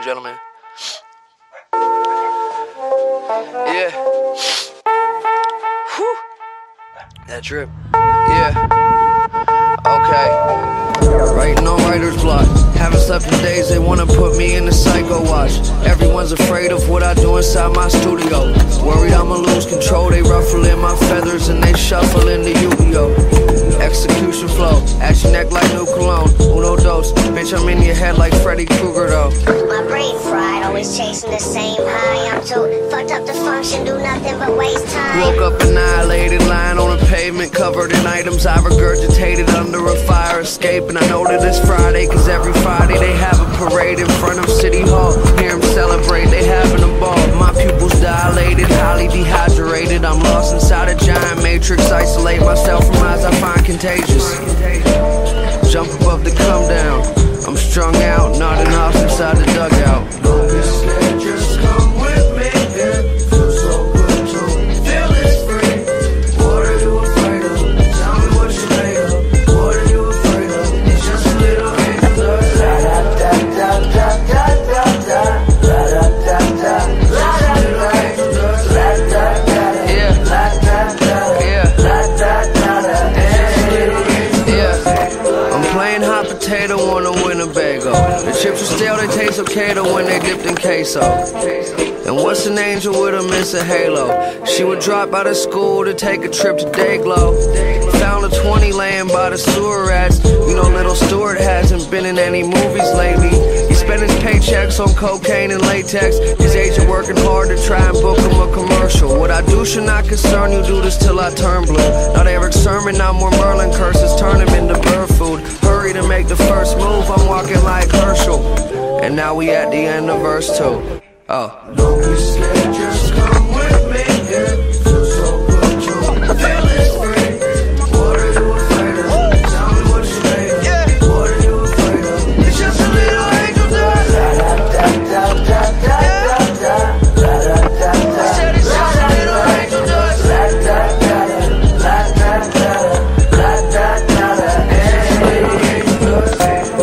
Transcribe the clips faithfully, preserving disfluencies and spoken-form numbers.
and gentlemen. Yeah. Whew. That trip. Yeah. Okay. Writing on writer's block. Haven't slept in days, they wanna put me in the psycho watch. Everyone's afraid of what I do inside my studio. Worried I'ma lose control, they ruffling my feathers and they shuffling the Yu-Gi-Oh! Execution flow, at your neck like new cologne. Uno dos, bitch, I'm in your head like Freddy Krueger though. My brain fried, always chasing the same high. I'm too fucked up to function, do nothing but waste time. Woke up annihilated, lying on the pavement, covered in items I regurgitated under a fire escape. And I know that it's Friday, cause every Friday they have a parade in front of City Hall. Hear them celebrate, they having a ball. My pupils dilated, highly dehydrated. I'm lost inside a giant matrix, isolate myself from eyes I find contagious. Jump above the come down, I'm strung out, nodding off inside the dugout. Don't be scared, just come with me. It feels so good to feel this free. What are you afraid of? Tell me what you made of. What are you afraid of? It's just a little angel dust. La da da da da da da da. La da da da. La da da angel dust. La da da. Yeah. La da da. Yeah. La da da. Yeah. I'm playing hot potato on a Winnebago. The chips are stale, they taste okay though when they dipped in queso. And what's an angel with a miss a halo? She would drop out of school to take a trip to Dayglow. Found a twenty laying by the sewer rats. You know little Stuart hasn't been in any movies lately. He spent his paychecks on cocaine and latex. His agent working hard to try and book him a commercial. What I do should not concern you, do this till I turn blue. Not Eric Sermon, not more Merlin curses, turn him into bird food. Hurry to make the first move, I'm walking like Herschel. And now we at the end of verse two. Oh. Don't be scared, just come with me. It feels so good to feel this free. What are you afraid of? Tell me what you made of. Yeah. What are you afraid of? It's just a little angel dust. La da da da da da da da. La da da da. I said it's just a little angel dust. La da da da. La da da da. La da da da. It's just a little angel dust.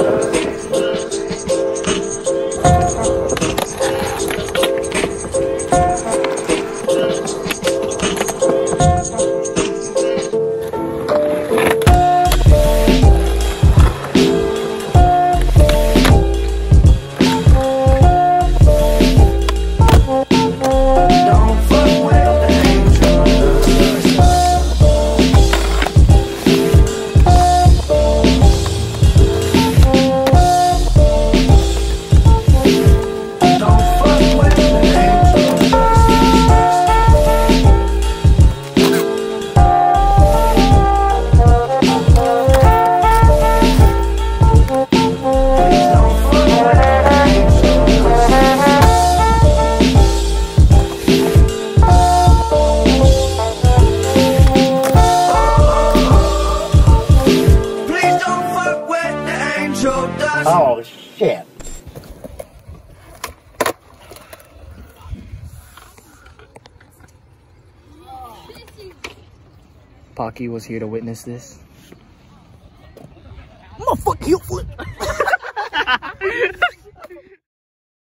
Oh, shit. Pocky was here to witness this. I'm gonna fuck you, flip.